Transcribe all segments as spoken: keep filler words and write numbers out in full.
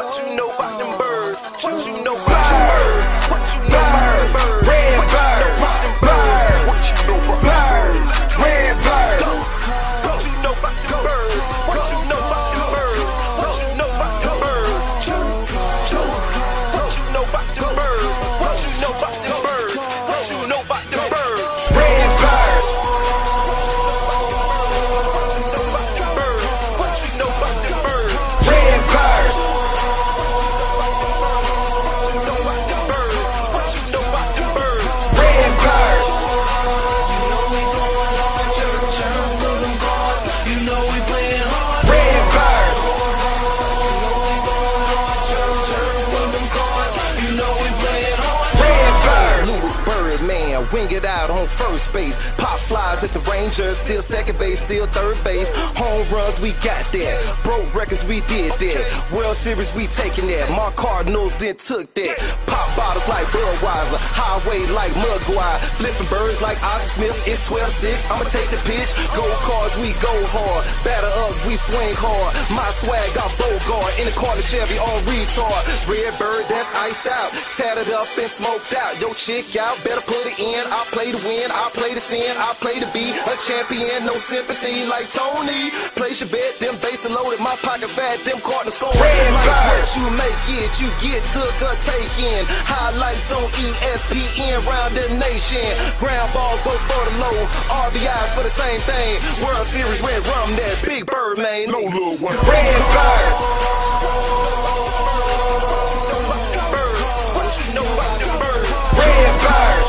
What you know about them birds? What you know about them birds? What you know about them birds? Redbirds, birds. What you know about birds? Redbirds. What you know about them birds? What you know about them birds? What you know about them birds? What you know about them birds? What you know about them birds? What you know about them birds? Redbirds. What you know about them birds? Redbirds. Wing it out on first base. Pop flies at the Rangers. Still second base, still third base. Home runs, we got that. Broke records, we did that. World Series, we taking that. My Cardinals then took that. Pop bottles like Budweiser. Highway like Mugwire. Flipping birds like Ozzie Smith. It's twelve six. I'ma take the pitch. Gold cars, we go hard. Batter up, we swing hard. My swag got Bogart. In the corner, Chevy on retard. Redbird, that's iced out. Tatted up and smoked out. Yo, chick out, better put it in. I play to win, I play to sin, I play to be a champion. No sympathy like Tony. Place your bet, them bases loaded, my pockets fat, them Cardinals scoring. What you make it, you get took or taken. Highlights on E S P N round the nation. Ground balls go for the low, R B Is for the same thing. World Series red rum, that big bird, man. No little one. Redbird. What you know about them birds? Redbird.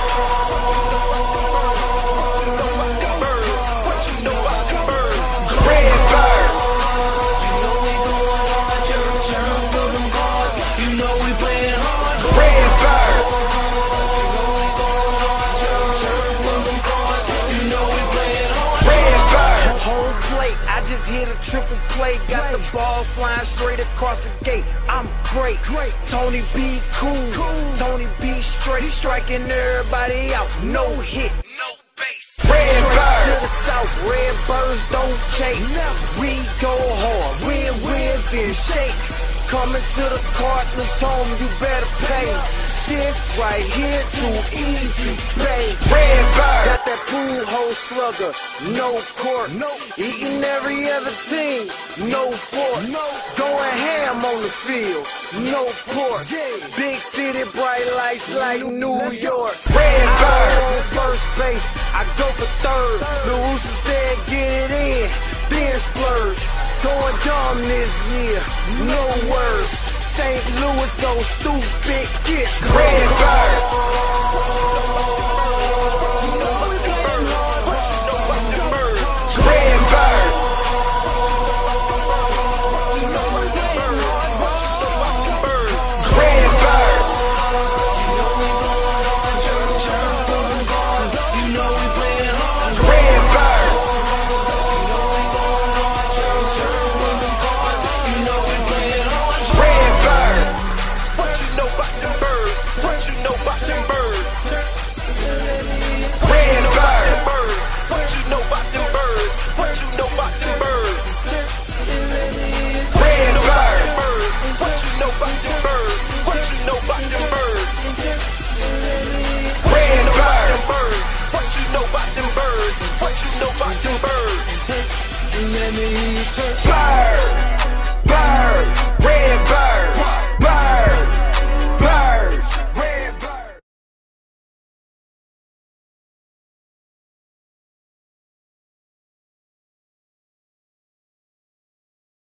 Hit a triple play, got the ball flying straight across the gate. I'm great, great. Tony B cool, cool. Tony B straight, striking everybody out. No hit, no base. Redbirds to the south, Redbirds don't chase. We go hard, win, win, then shake. Coming to the Cardinals home, you better pay. This right here too easy, babe. Redbird got that pool hole slugger, no court, no. Eating every other team, no fork, no. Going ham on the field, no pork. Yeah. Big city, bright lights like New York. Redbird on first base, I go for third. The Rooster said get it in, then splurge. Going dumb this year, no words. Saint Louis go stupid, get Redbird. What you know about the birds? What you know about the birds? Redbird. What you know about the birds? What you know about the birds? Redbird. You know we playing hard. Redbird. What you know about them birds? Redbird. What you know about them birds? What you know about them birds? Redbird. What you know about them birds? What you know about them birds? Redbird. What you know about them birds? What you know about them birds? Bird.